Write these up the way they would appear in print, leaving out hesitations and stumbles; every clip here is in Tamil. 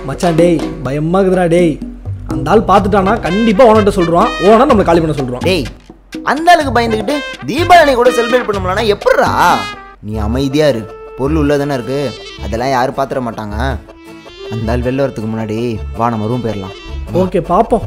மச்சான் டேய் பயமா இருக்குதுடா டேய். அந்த ஆள் பார்த்துட்டானா கண்டிப்பா ஓனர்ட்ட சொல்றான். ஓனர் நம்மள காலி பண்ண சொல்றான். டேய் அந்த ஆளுக்கு பயந்துக்கிட்டு தீபாவளி கூட செலிப்ரேட் பண்ண முடியலனா எப்படிடா? நீ அமைதியா இரு. பொருள் உள்ளதானே இருக்கு, அதெல்லாம் யாரும் பாத்திர மாட்டாங்க. அந்த ஆள் வெளில வரதுக்கு முன்னாடி வா நம்ம ரூம் போயிடலாம். ஓகே பாப்போம்.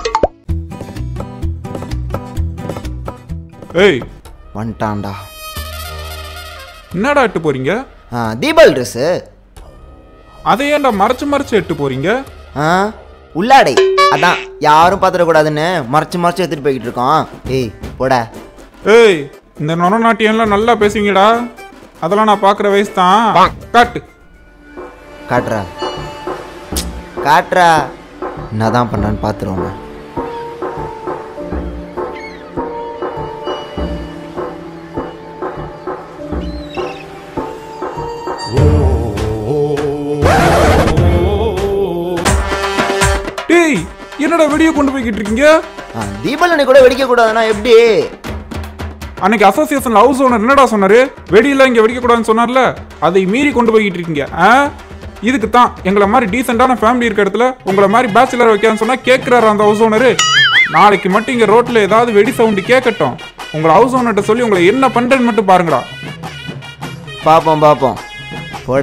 ஏய் வந்துட்டான்டா. என்னடா எட்டு போறீங்க? தீபாவளி ட்ரெஸ்ஸு. அதை ஏன்டா மறைச்சு மறைச்சு எட்டு போறீங்க? உள்ளாடை அதான் யாரும் பாத்திரக்கூடாதுன்னு மறைச்சு மறைச்சு எடுத்துட்டு போய்கிட்டு இருக்கோம். ஏய் போட. ஏய் இந்த நொன நாட்டியம்லாம் நல்லா பேசுவீங்கடா. அதெல்லாம் நான் பார்க்குற வயசு தான். காட்டு காட்டுறா காட்டுறா. என்ன தான் பண்ணான்னு பார்த்துருவோங்க. டேய் என்னடா வெடியை கொண்டு போய்கிட்டு இருக்கீங்க? தீபாவளி கூட வெடிக்க கூடாதுன்னா எப்படி? அன்னைக்கு அசோசியேஷன்ல ஹவுஸ் ஓனர் என்னடா சொன்னாரு? வெடியெல்லாம் இங்க வெடிக்க கூடாதுன்னு சொன்னார்ல, அதை மீறி கொண்டு போய்கிட்டு இருக்கீங்க. இதுக்கு தான் எங்களை மாதிரி டீசெண்டான ஃபேமிலி இருக்க இடத்துல உங்களை மாதிரி பேச்சுலர் வைக்கான்னு சொன்னா கேட்கிறாரு அந்த ஹவுஸ் ஓனரு. நாளைக்கு மட்டும் இங்க ரோட்ல ஏதாவது வெடி சவுண்டு கேட்கட்டும், உங்களை ஹவுஸ் ஓனர்கிட்ட சொல்லி உங்களை என்ன பண்றேன்னு மட்டும் பாருங்கடா. பாப்போம் பாப்போம் போட.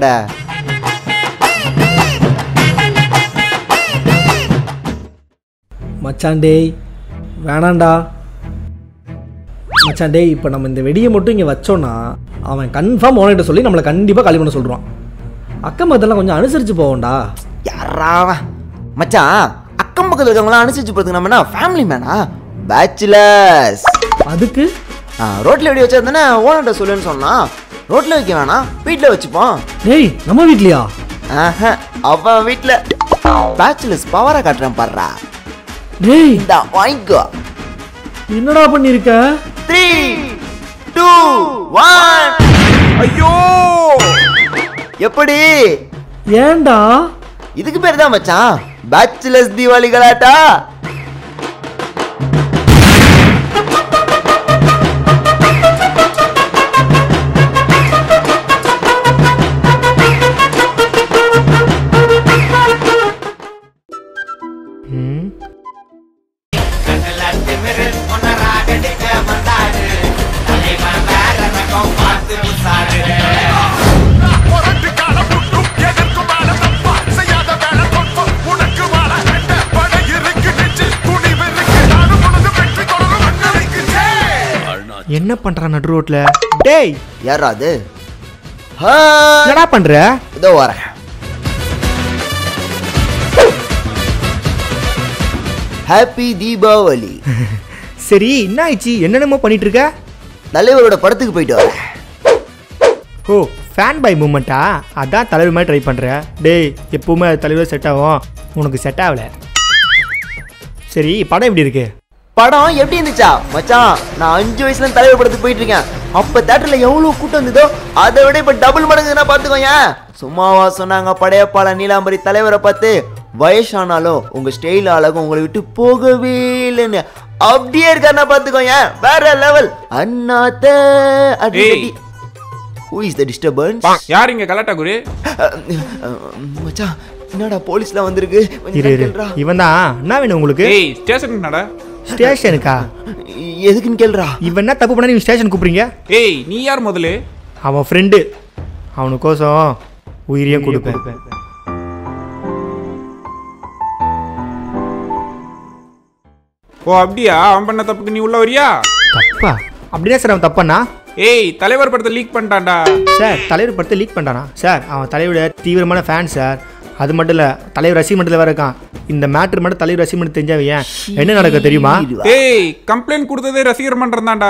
மச்சான் டேய் வேணாண்டா. மச்சான் டேய் இப்போ நம்ம இந்த வெடியை மட்டும் இங்கே வச்சோன்னா அவன் கன்ஃபார்ம் ஓனர்கிட்ட சொல்லி நம்மளை கண்டிப்பாக காலி பண்ண சொல்கிறான். அக்கம் பக்கத்தெல்லாம் கொஞ்சம் அனுசரித்து போவோம்டா. யாராவ மச்சான் அக்கம் பக்கத்தில் இருக்கவங்களாம் அனுசரிச்சு போகிறதுக்கு நம்ம என்ன ஃபேமிலி மேனா? பேச்சுலர்ஸ். அதுக்கு ரோட்டில் வெடி வச்சா தானே ஓனர்கிட்ட சொல்லுன்னு சொன்னா. ரோட்டில் வைக்க வேணாம், வீட்டில் வச்சுப்போம். டேய் நம்ம வீட்லையா? அவன் வீட்டில் பேச்சுலர்ஸ் பவரை காட்டுறேன் பாடுறா. டேய் இந்த வாங்கிக்கோ. என்னடா பண்ணிருக்க? 3 2 1. ஐயோ எப்படி? ஏன்டா? இதுக்கு பேர் தான் மச்சான் பேச்சுலர்ஸ் தீபாவளி கலாட்டா. என்ன பண்றான் நடு ரோட்ல? டேய் யாரா அது? என்னடா பண்ற? இதோ வரேன். ஹாப்பி தீபாவளி. சரி என்ன ஆயிடுச்சு? என்னென்னமோ பண்ணிட்டு இருக்க? தலைவரோட படத்துக்கு போயிட்டு வரேன். ஓ ஃபேன் பை மூமெண்ட்டா? அதான் தலைவர் மாதிரி ட்ரை பண்ற. டேய் எப்பவுமே தலைவர் செட் ஆகும், உனக்கு செட் ஆகல. சரி படம் எப்படி இருக்கு? படம் எப்படி இருந்துச்சா மச்சான்? நான் 5 வயசுல தலைவர் படத்துக்கு போயிட்டு இருக்கேன். அப்ப தியேட்டர்ல எவ்வளவு கூட்டம் இருந்ததோ அதை விட இப்ப டபுள் மடங்குன்னா பாத்துக்கோங்க. சும்மாவா சொன்னாங்க படையப்பாள நீலாம்பரி தலைவரை பார்த்து? வயசானாலும் உங்க ஸ்டைல் அழகும் உங்களை விட்டு போகவே இல்லைன்னு அப்படியே இருக்காருன்னா பாத்துக்கோங்க. வேற லெவல். அண்ணாத்த அடி. Who is the disturbance? யார் இங்க கலாட்டா குரு? மச்சான் என்னடா போலீஸ்லாம் வந்திருக்கு. இவன் தான். என்ன வேணும் உங்களுக்கு? ஏய் ஸ்டேஷனுக்கு நட. ஸ்டேஷனுக்கா? எதுக்குன்னு கேளுடா. இவன் என்ன தப்பு பண்ணா நீங்க ஸ்டேஷன் கூப்பிடுறீங்க? ஏய் நீ யார் முதல்ல? அவன் ஃப்ரெண்டு. அவனுக்கோசம் உயிரையும் கொடுப்பேன். ஓ அப்படியா? அவன் பண்ண தப்புக்கு நீ உள்ள வரியா? தப்பா? அப்படின்னா சார் அவன் தப்பானா? ஏய் தலைவர் படத்தை லீக் பண்ணிட்டான்டா சார். தலைவர் படத்தை லீக் பண்ணிட்டானா சார்? அவன் தலைவரோட தீவிரமான ஃபேன் சார். அது மட்டும் இல்லை, தலைவர் ரசிகமன்றத்தில் வேற இருக்கான். இந்த மேட்ரு மட்டும் தலைவர் ரசிகமன்றம் தெரிஞ்சாவே என்ன நடக்க தெரியுமா? ஏய் கம்ப்ளைண்ட் கொடுத்ததே ரசிகர் மன்றம் தான்டா.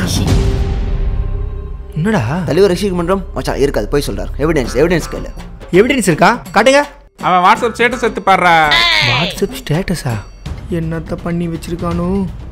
என்னடா தலைவர் ரசிகமன்றம்? மச்சான் இருக்காது, போய் சொல்றாரு. எவிடன்ஸ் கேளு. எவிடன்ஸ் இருக்கா? காட்டுங்க. அவன் வாட்ஸ்அப் ஸ்டேட்டஸ் எடுத்து பாடுறா. வாட்ஸ்அப் ஸ்டேட்டஸா? என்னத்த பண்ணி வச்சிருக்கானோ?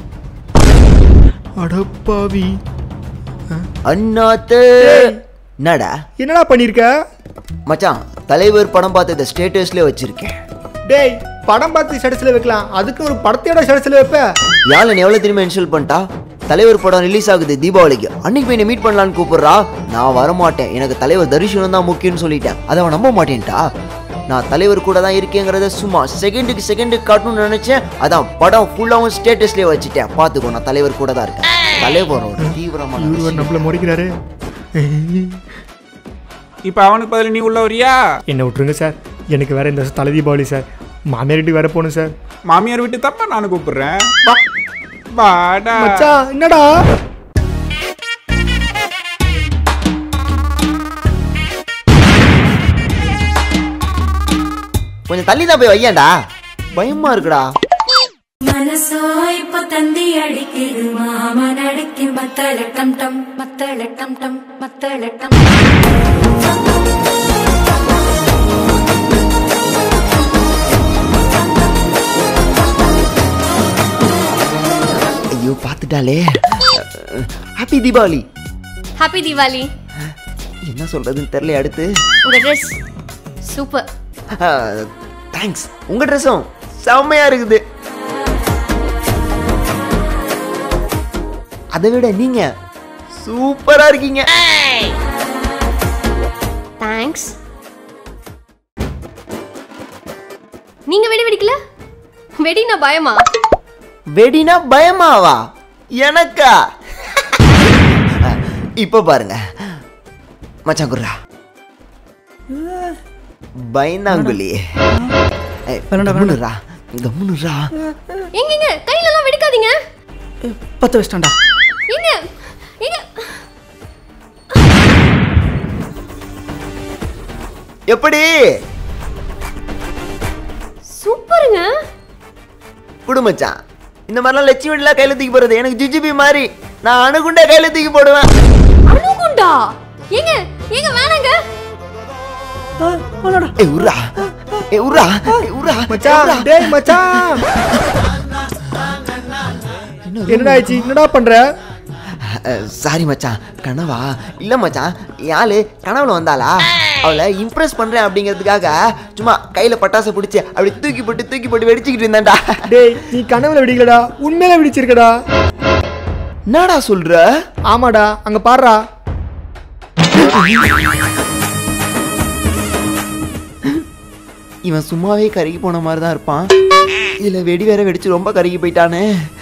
அடப்பாவி. அண்ணாத்து என்னடா என்னடா பண்ணிருக்க மச்சான்? தலைவர் படம் பார்த்து இந்த ஸ்டேட்டஸ்ல வச்சிருக்கேன். டேய் படம் பார்த்து ஸ்டேட்டஸ்ல வைக்கலாம், அதுக்கு ஒரு படத்தையோட ஸ்டேட்டஸ்ல வைப்ப? யாழ் எவ்வளவு திரும்ப இன்ஸ்டால் பண்ணிட்டா? தலைவர் படம் ரிலீஸ் ஆகுது தீபாவளிக்கு, அன்னைக்கு போய் மீட் பண்ணலான்னு கூப்பிடுறா. நான் வரமாட்டேன், எனக்கு தலைவர் தரிசனம் தான் முக்கியம்னு சொல்லிட்டேன். அதை அவன் நம்ப மாட்டேன்ட்டா. நான் தலைவர் கூட தான் இருக்கேங்கிறத சும்மா செகண்டுக்கு காட்டணும்னு நினைச்சேன். அதான் படம் ஃபுல்லாவும் ஸ்டேட்டஸ்லயே வச்சுட்டேன். பாத்துக்கோ, நான் தலைவர் கூட தான் இருக்கேன். தலைவரோட தீவிரமான நம்மள முறைக்கிறாரு. இப்போ அவனுக்கு பதில் நீ உள்ள வரியா? என்ன விட்டுருங்க சார், எனக்கு வேற இந்த வருஷம் தலை தீபாவளி சார். மாமியார் வீட்டுக்கு வேற போகணும் சார். மாமியார் வீட்டு தப்ப நானும் கூப்பிடுறேன். வாடா. மச்சான் என்னடா? கொஞ்சம் தள்ளி தான் போய் வையேன்டா, பயமா இருக்குடா. மனசோ இப்ப தந்தி அடிக்குது மாமா நடிக்கு மத்தள டம் டம் மத்தள டம் டம் மத்தள டம். ஐயோ பாத்துட்டாலே. ஹாப்பி தீபாவளி. ஹாப்பி தீபாவளி. என்ன சொல்றதுன்னு தெரியல. அடுத்து உங்க ட்ரெஸ் சூப்பர். தேங்க்ஸ். உங்க ட்ரெஸ்ஸும் செம்மையா இருக்குது. அதை விட நீங்க சூப்பரா இருக்கீங்க. தேங்க்ஸ். நீங்க வெடி வெடிக்கல? வெடினா பயமா? வெடினா பயமாவா? எனக்கா? இப்ப பாருங்க மச்சான் குர்ரா, பயந்தாங்குழி. கம்முனுரா. எங்க கையில எல்லாம் வெடிக்காதீங்க. 10 வச்சிட்டான்டா. எங்க எங்க எப்படி? சூப்பருங்க. குடு மச்சான். இந்த மாதிரிலாம் லட்சுமி வெடிலாம் கையில தூக்கி போறது எனக்கு ஜிஜிபி மாதிரி. நான் அணுகுண்டா கையில தூக்கி போடுவேன். அணுகுண்டா? எங்க எங்க வேணாங்க. ஏய் உர்ரா, ஏய் உர்ரா, ஏய் உர்ரா மச்சான் டேய் மச்சான். என்னடா ஆச்சு? என்னடா பண்ற? சாரி மச்சான், கனவா? இல்ல மச்சான், யாழு கனவுல வந்தாளா, அவளை இம்ப்ரெஸ் பண்றேன் அப்படிங்கிறதுக்காக சும்மா கையில பட்டாசை பிடிச்சி அப்படி தூக்கி போட்டு வெடிச்சுக்கிட்டு இருந்தான்டா. டேய் நீ கனவுல வெடிக்கலடா, உண்மையில வெடிச்சிருக்கடா. என்னடா சொல்ற? ஆமாடா, அங்க பாருடா. இவன் சும்மாவே கருகி போன மாதிரி தான் இருப்பான். இதுல வெடி வேற வெடிச்சு ரொம்ப கருகி போயிட்டானே.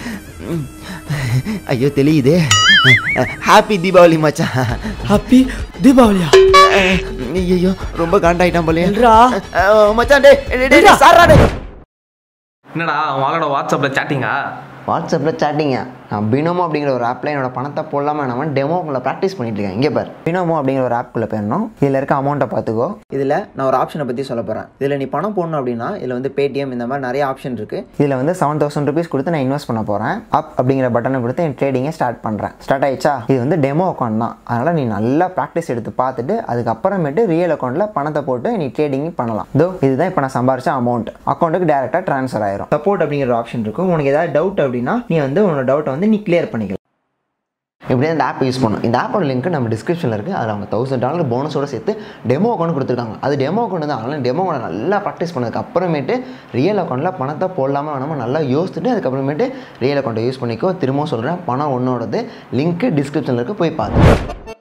ஐயோ தெரியுதே. ஹாப்பி தீபாவளி மச்சான். ஹாப்பி தீபாவளியா? ஐயோ ரொம்ப காண்டாயிட்டான் போல. என்னடா மச்சான் டேய் சாரா டேய். என்னடா அவன் ஆளோட வாட்ஸ்அப்பில் சேட்டிங்கா? வாட்ஸ்அப்பில் சேட்டிங்க. நான் பினோமோ அப்படிங்கிற ஒரு ஆப்பில் என்னோட பணத்தை போடலாமல் நம்ம டெமோக்குள்ளே ப்ராக்டிஸ் பண்ணிட்டு இருக்கேன். இங்கே பார், பினோமோ அப்படிங்கிற ஒரு ஆப்குள்ளே போயிடணும். இதில் இருக்க அமௌண்ட்டை பார்த்துக்கோ. இதில் நான் ஒரு ஆப்ஷனை பற்றி சொல்ல போகிறேன். இதில் நீ பணம் போடணும் அப்படின்னா இதில் வந்து பேடிஎம் இந்த மாதிரி நிறைய ஆப்ஷன் இருக்குது. இதில் வந்து 7000 rupees கொடுத்து நான் இன்வெஸ்ட் பண்ண போகிறேன். அப் அப்படிங்கிற பட்டனை கொடுத்து என் ட்ரேடிங்கை ஸ்டார்ட் பண்ணுறேன். ஸ்டார்ட் ஆயிடுச்சா? இது வந்து டெமோ அக்கௌண்ட் தான். அதனால் நீ நல்லா ப்ராக்டிஸ் எடுத்து பார்த்துட்டு அதுக்கப்புறமேட்டு ரியல் அக்கௌண்ட்டில் பணத்தை போட்டு நீ ட்ரேடிங் பண்ணலாம். இதுதான் இப்போ நான் சம்பாரிச்ச அமௌண்ட் அக்கௌண்ட்டுக்கு டேரெக்டாக ட்ரான்ஸ்ஃபர் ஆயிரும். சப்போர்ட் அப்படிங்கிற ஆப்ஷன் இருக்கும். உனக்கு ஏதாவது டவுட் அப்படின்னா நீ வந்து உன்னோட டவுட்டை வந்து நீ கிளியர் பண்ணிக்கலாம். இப்படியே இந்த ஆப் யூஸ் பண்ணணும். இந்த ஆப்போட லிங்க் நம்ம டிஸ்கிரிப்ஷனில் இருக்குது. அதில் அவங்க $1000 போனஸோடு சேர்த்து டெமோ அக்கௌண்ட் கொடுத்துருக்காங்க. அது டெமோ அக்கௌண்ட் தான். அதனால் டெமோ அக்கௌண்ட் நல்லா ப்ராக்டிஸ் பண்ணதுக்கு அப்புறமேட்டு ரியல் அக்கௌண்ட்டில் பணத்தை போடலாமல் வேணாமல் நல்லா யோசிச்சுட்டு அதுக்கப்புறமேட்டு ரியல் அக்கௌண்ட்டை யூஸ் பண்ணிக்கோ. திரும்பவும் சொல்கிறேன், பணம் ஒன்னோடது. லிங்க்கு டிஸ்கிரிப்ஷனில் இருக்குது, போய் பாருங்க.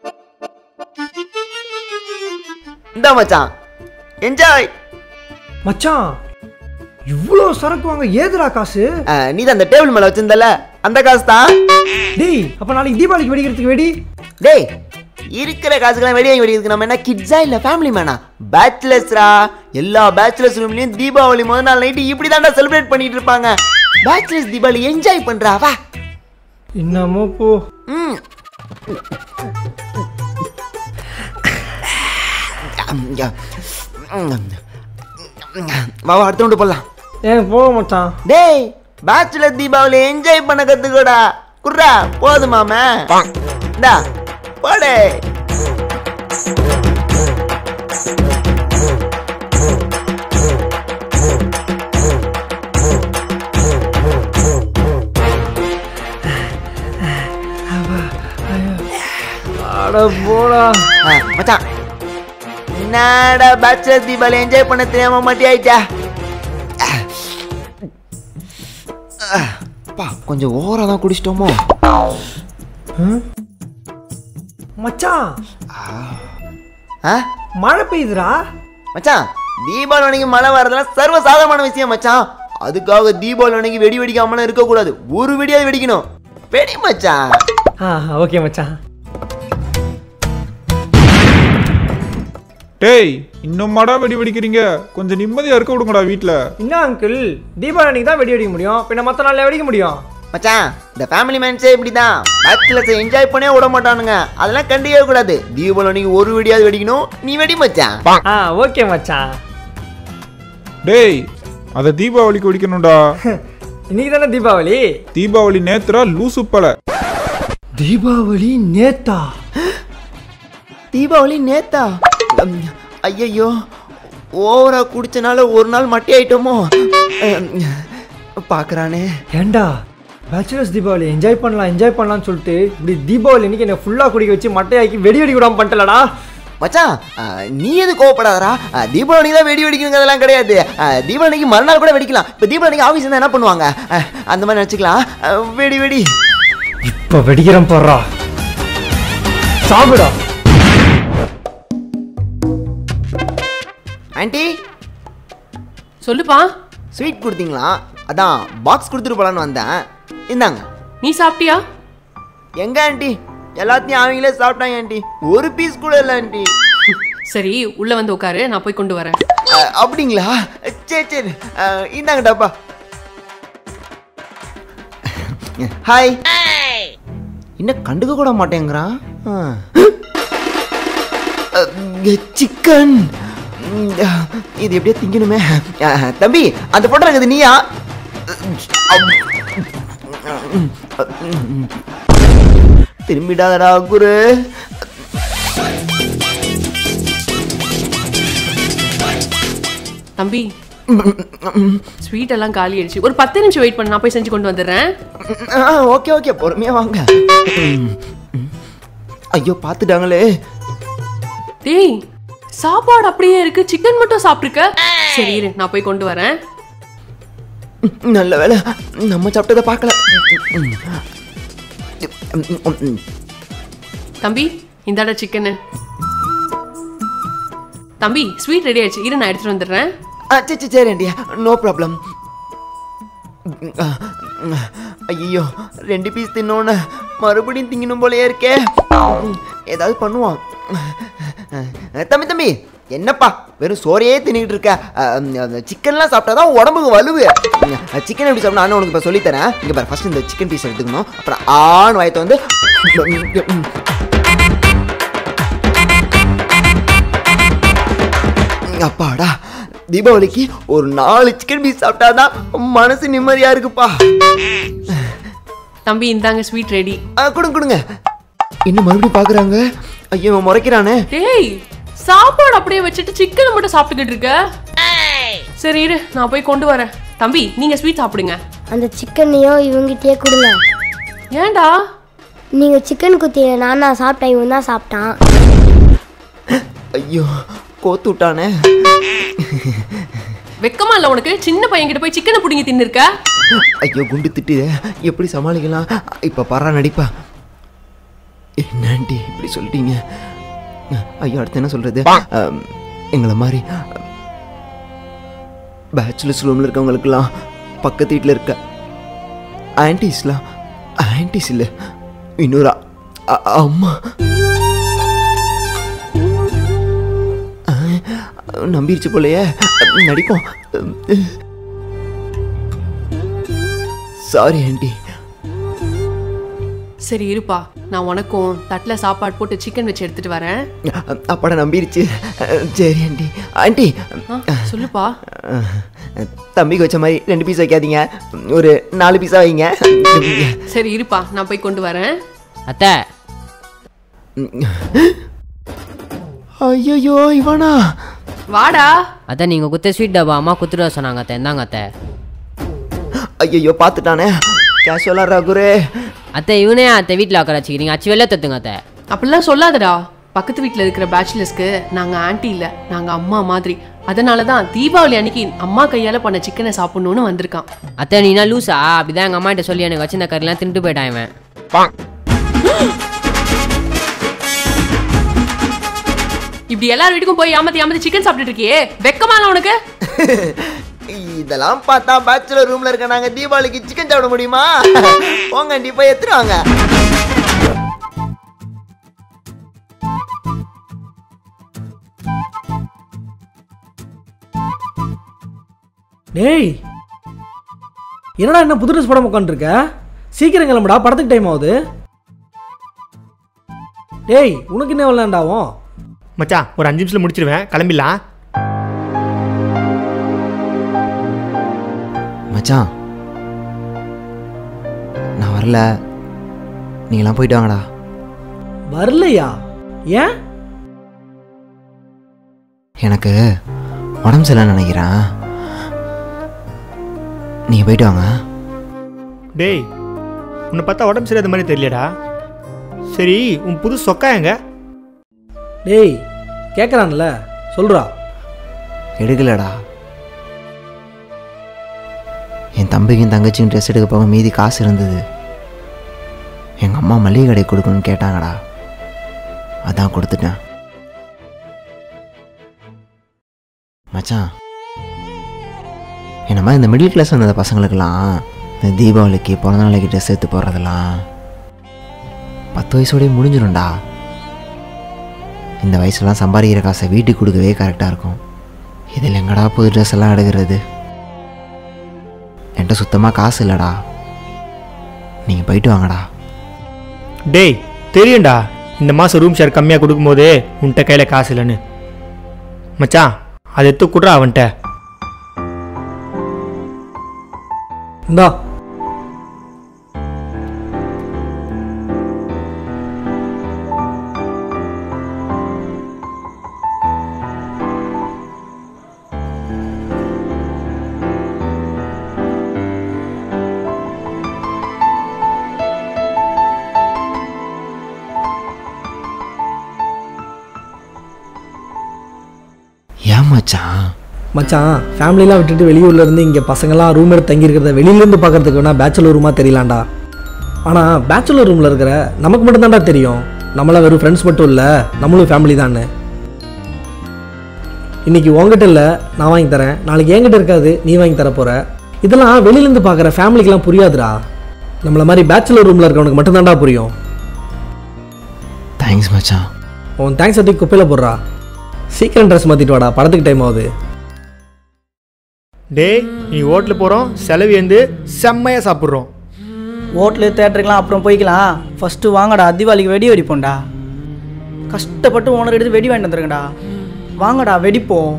இந்த மச்சான் என்ஜாய். மச்சான் இவ்வளோ சரக்கு வாங்க ஏதுடா காசு? நீ தான் அந்த டேபிள் மேலே வச்சிருந்தல அந்த காசு தான். டேய் அப்ப நாளைக்கு தீபாவளிக்கு வெடிக்கிறதுக்கு வெடி? டேய் இருக்கிற காசுக்கெல்லாம் வெடி வாங்கி வெடிக்கிறதுக்கு நம்ம என்ன கிட்ஸா இல்லை ஃபேமிலி மேனா? பேச்சுலர்ஸ்ரா. எல்லா பேச்சுலர்ஸ் ரூம்லையும் தீபாவளி முதல் நாள் நைட்டு இப்படி தாண்டா செலிப்ரேட் பண்ணிட்டு இருப்பாங்க. பேச்சுலர்ஸ் தீபாவளி என்ஜாய் பண்றா வா. என்னமோ போ. வா அடுத்த ஒன்று போடலாம். எனக்கு போக மச்சான். டேய் பேச்சுலர் தீபாவளி என்ஜாய் பண்ண கத்துக்கோடா. குர்ரா போதுமாம டா போடே. அட போடா மச்சான். என்னடா பேச்சுலர் தீபாவளி என்ஜாய் பண்ண தெரியாம மாட்டி ஆயிட்டா. கொஞ்சம் ஓவரா தான் குடிச்சிட்டோமோ மச்சான். ஆ மழை பெய்யுதுடா மச்சான். தீபாவளி அன்னைக்கு மழை வரதெல்லாம் சர்வ சாதாரணமான விஷயம் மச்சான். அதுக்காக தீபாவளி அன்னைக்கு வெடி வெடிக்காமலாம் இருக்கக்கூடாது. ஒரு வெடியாவது வெடிக்கணும். வெடி மச்சான். ஓகே மச்சான். டேய் இன்னும்மாடா வெடி வெடிக்கிறீங்க? கொஞ்சம் நிம்மதியா இருக்க விடுங்கடா வீட்டில். என்ன அங்கிள், தீபாவளி அன்னைக்கு தான் வெடி வெடிக்க முடியும், பின்ன மற்ற நாளில் வெடிக்க முடியும்? மச்சான் இந்த ஃபேமிலி மேன்ஸே இப்படிதான். பேச்சுலர்ஸை என்ஜாய் பண்ணே விட மாட்டானுங்க. அதெல்லாம் கண்டிக்கவே கூடாது. தீபாவளி அன்னைக்கு ஒரு வெடியாவது வெடிக்கணும். நீ வெடி மச்சான். ஓகே மச்சான். டேய் அதை தீபாவளிக்கு வெடிக்கணும்டா. இன்னைக்கு தானே தீபாவளி. தீபாவளி நேத்துரா லூசுப்பல. தீபாவளி நேத்தா? தீபாவளி நேத்தா? ஐயோ ஓவரா குடிச்சனால ஒரு நாள் மட்டி ஆயிட்டோமோ பாக்குறானே. ஏண்டா பேச்சுலர்ஸ் தீபாவளி என்ஜாய் பண்ணலாம்னு சொல்லிட்டு இப்படி தீபாவளி அன்னைக்கு என்ன ஃபுல்லா குடிக்க வச்சு மட்டையாக்கி வெடி வெடி விடாம பண்ணிட்டலடா. மச்சான் நீ எது கோவப்படாதரா? தீபாவளிக்கு தான் வெடி வெடிக்கணுங்கிறதெல்லாம் கிடையாது. தீபாவளிக்கு மறுநாள் கூட வெடிக்கலாம். இப்போ தீபாவளிக்கு ஆஃபீஸ் இருந்தால் என்ன பண்ணுவாங்க? அந்த மாதிரி நினச்சிக்கலாம். வெடி வெடி இப்போ வெடிக்கிறேன் போடுறா. சாப்பிடா. ஆண்டி சொல்லுப்பா. ஸ்வீட் கொடுத்தீங்களா? அதான் பாக்ஸ் கொடுத்துட்டு போலான்னு வந்தேன். இந்தாங்க. நீ சாப்பிட்டியா? எங்க ஆண்டி எல்லாத்தையும் அவங்களே சாப்பிட்டாங்க ஆண்டி. ஒரு பீஸ் கூட இல்லை ஆண்டி. சரி உள்ள வந்து உட்காரு, நான் போய் கொண்டு வரேன். அப்படிங்களா? சரி சரி இந்தாங்க டப்பா. ஹாய். இன்னும் கண்டுக்க கூட மாட்டேங்கிறான். சிக்கன் இது எப்படியா திங்கணுமே. தம்பி அந்த போட்டோ இருக்குது நீயா? திரும்பிடாதடா குரு. தம்பி ஸ்வீட் எல்லாம் காலி ஆயிடுச்சு. ஒரு 10 நிமிஷம் வெயிட் பண்ண, நான் போய் செஞ்சு கொண்டு வந்துடுறேன். ஓகே ஓகே பொறுமையா வாங்க. ஐயோ பாத்துட்டாங்களே. டேய் சாப்பாடு அப்படியே இருக்கு, சிக்கன் மட்டும் சாப்பிட்டுருக்க. சரி இரு, நான் போய் கொண்டு வரேன். நல்ல வேலை நம்ம சாப்பிட்டதை பார்க்கல. தம்பி இந்தாடா சிக்கனு. தம்பி ஸ்வீட் ரெடி ஆயிடுச்சு, இரு நான் எடுத்துட்டு வந்துடுறேன். சரி சரி ஆண்டியா, நோ ப்ராப்ளம். ஐயோ 2 பீஸ் தின்னோன்னு மறுபடியும் திங்கணும் போலயே இருக்கே. ஏதாவது பண்ணுவான். தம்பி தம்பி என்னப்பா வெறும் சோறையே தின்னுக்கிட்டு இருக்க? சிக்கன்லாம் சாப்பிட்டாதான் உடம்புக்கு வலுவு. சிக்கன் எப்படி சாப்பிடணும் நான் உனக்கு இப்போ சொல்லித்தரேன். இங்கே பாரு, ஃபர்ஸ்ட் இந்த சிக்கன் பீஸ் எடுத்துக்கணும். அப்புறம் ஆண் வயத்தை வந்து அப்பாடா தீபாவளிக்கு ஒரு 4 சிக்கன் பீஸ் சாப்பிட்டாதான் மனசு நிம்மதியா இருக்குப்பா. தம்பி இந்தாங்க ஸ்வீட் ரெடி. கொடுங்க கொடுங்க. இன்னும் மறுபடியும் பாக்குறாங்க. ஐயோ முறைக்கிறானே. டேய் சாப்பாடு அப்படியே வச்சுட்டு சிக்கனை மட்டும் சாப்பிட்டுக்கிட்டு இருக்க. சரி இரு நான் போய் கொண்டு வரேன். தம்பி நீங்க ஸ்வீட் சாப்பிடுங்க. அந்த சிக்கனையும் இவங்கிட்டயே கொடுங்க. ஏண்டா? நீங்க சிக்கன் குத்திய நான் தான் சாப்பிட்டேன், இவன் தான் சாப்பிட்டான். ஐயோ கோத்து விட்டானே. வெக்கமா இல்ல உனக்கு? சின்ன பையன் கிட்ட போய் சிக்கனை புடிங்கி தின்னு இருக்க. ஐயோ குண்டு திட்டு எப்படி சமாளிக்கலாம்? இப்ப பரா நடிப்பா. என்ன ஆண்டி இப்படி சொல்லிட்டீங்க? ஐயோ அடுத்து என்ன சொல்றது? எங்களை மாதிரி பேச்சுலர்ஸ் ரூம்ல இருக்கவங்களுக்குலாம் பக்கத்து வீட்டில் இருக்க ஆன்டிஸ்லாம் ஆன்டிஸ் இல்லை, இன்னொரு அம்மா நம்பிருச்சு போலையே. நடிப்போம். Sorry aunty. சரி இருப்பா, நான் உனக்கும் தட்டில் சாப்பாடு போட்டு சிக்கன் வச்சு எடுத்துட்டு வரேன். அப்பாடா நம்பிருச்சு. சரி ஆண்டி. ஆண்டி சொல்லுப்பா. தம்பிக்கு வச்ச மாதிரி 2 பீஸ் வைக்காதீங்க, ஒரு 4 பீஸா வைங்க. சரி இருப்பா, நான் போய் கொண்டு வரேன். அத்தை. ஐயோ இவனா? வாடா. அத்தை நீங்க குத்த ஸ்வீட் டப்பா அம்மா குத்துட்டு வர சொன்னாங்க அத்தை. இந்தாங்க அத்தை. ஐயோ பார்த்துட்டானே. கேஷுவலா ராகுரே. அத்தை இவனே அத்தை வீட்டில் உட்கார வச்சுக்கிறீங்க, அச்சு வெளில தத்துங்க அத்தை. அப்படிலாம் சொல்லாதடா. பக்கத்து வீட்டில் இருக்கிற பேச்சுலர்ஸ்க்கு நாங்கள் ஆன்ட்டி இல்லை, நாங்கள் அம்மா மாதிரி. அதனால தான் தீபாவளி அன்னைக்கு அம்மா கையால் பண்ண சிக்கனை சாப்பிடணும்னு வந்திருக்கான். அத்தை நீனா லூசா? அப்படிதான் எங்கள் அம்மா கிட்ட சொல்லி எனக்கு வச்சிருந்த கறிலாம் தின்ட்டு போயிட்டான் இவன். இப்படி இப்படி எல்லார் வீட்டுக்கும் போய் ஏமாத்தி சிக்கன் சாப்பிட்டுட்டு இருக்கியே, வெக்கமா இல்ல உனக்கு? இதெல்லாம் பார்த்தா பேச்சுலர் ரூம்ல இருக்க நாங்க தீபாவளிக்கு சிக்கன் சாப்பிட முடியுமா? போங்க நீ போய் எடுத்துருவாங்க. டேய் என்னடா என்ன புது ட்ரெஸ் போடாம உட்காந்துருக்க? சீக்கிரம் கிளம்புடா, படத்துக்கு டைம் ஆகுது. டேய் உனக்கு என்ன விளையாண்டாவும்? மச்சான் ஒரு 5 நிமிஷத்தில் முடிச்சிருவேன், கிளம்பிடலாம். மச்சான் நான் வரல, நீங்களாம் போயிட்டு வாங்கடா. வரலையா? ஏன்? எனக்கு உடம்பு சரியில்லைன்னு நினைக்கிறேன், நீங்கள் போயிட்டு வாங்க. டேய் உன்னை பார்த்தா உடம்பு சரியாத மாதிரி தெரியலடா. சரி உன் புது சொக்கா எங்க? டேய் கேட்குறான்ல, சொல்கிறா. எடுக்கலடா, என் தம்பிக்கும் தங்கச்சியும் ட்ரெஸ் எடுக்க போக மீதி காசு இருந்தது. எங்கள் அம்மா மளிகை கடை கொடுக்கணும்னு கேட்டாங்கடா, அதான் கொடுத்துட்டேன். மச்சான் என்ன மாதிரி இந்த மிடில் கிளாஸ் வந்த பசங்களுக்கெல்லாம் இந்த தீபாவளிக்கு பிறந்த நாளைக்கு ட்ரெஸ் எடுத்து போடுறதெல்லாம் 10 வயசோடய முடிஞ்சிடும்டா. இந்த வயசுலாம் சம்பாதிக்கிற காசை வீட்டுக்கு கொடுக்கவே கரெக்டாக இருக்கும். இதில் எங்கடா புது ட்ரெஸ் எல்லாம் எடுக்கிறது? என்கிட்ட சுத்தமாக காசு இல்லைடா, நீங்கள் போயிட்டு வாங்கடா. டேய் தெரியும்டா, இந்த மாதம் ரூம் ஷேர் கம்மியாக கொடுக்கும்போது உன்கிட்ட கையில் காசு இல்லைன்னு. மச்சான் அதை எடுத்து கொடுறா அவன்கிட்ட. இந்தா ஏன் மச்சான்? மச்சான் ஃபேமிலிலாம் விட்டுட்டு வெளியூரில் இருந்து இங்கே பசங்களாம் ரூம் எடுத்து தங்கியிருக்கிறத வெளியிலேருந்து பார்க்குறதுக்கு வேணால் பேச்சுலர் ரூமாக தெரியலாம்டா. ஆனால் பேச்சுலர் ரூமில் இருக்கிற நமக்கு மட்டும்தான்டா தெரியும் நம்மளாம் வெறும் ஃப்ரெண்ட்ஸ் மட்டும் இல்லை, நம்மளும் ஃபேமிலி தானே. இன்றைக்கி உங்ககிட்ட இல்லை நான் வாங்கி தரேன், நாளைக்கு என்கிட்ட இருக்காது நீ வாங்கி தர போகிற. இதெல்லாம் வெளியிலேருந்து பார்க்குற ஃபேமிலிக்கெலாம் புரியாதுடா, நம்மளை மாதிரி பேச்சுலர் ரூமில் இருக்கவனுக்கு மட்டும்தான்டா புரியும். தேங்க்ஸ் மச்சான். உன் தேங்க்ஸ் அட்டி குப்பையில் போடுறா. சீக்கிரம் ட்ரெஸ் மாற்றிட்டு வாடா, படத்துக்கு டைம் ஆகுது. டேய் நீ ஹோட்டலு போகிறோம், செலவு வந்து செம்மையாக சாப்பிட்றோம். ஹோட்டலு தேட்டருக்கெலாம் அப்புறம் போய்க்கலாம், ஃபஸ்ட்டு வாங்கடா தீபாவளிக்கு வெடி வெடிப்போம்டா. கஷ்டப்பட்டு ஓனர் எடுத்து வெடி வாங்கிட்டு வந்துருங்கடா. வாங்கடா வெடிப்போம்.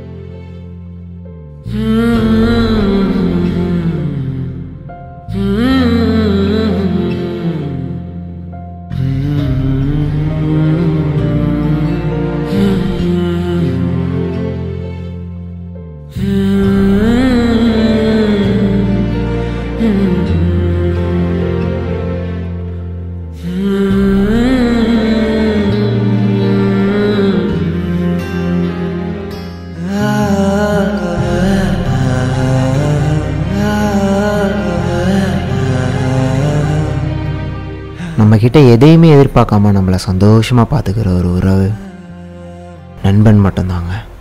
நம்மக்கிட்ட எதையுமே எதிர்பார்க்காம நம்மளை சந்தோஷமாக பார்த்துக்கிற ஒரு உறவு நண்பன் மட்டும்தாங்க.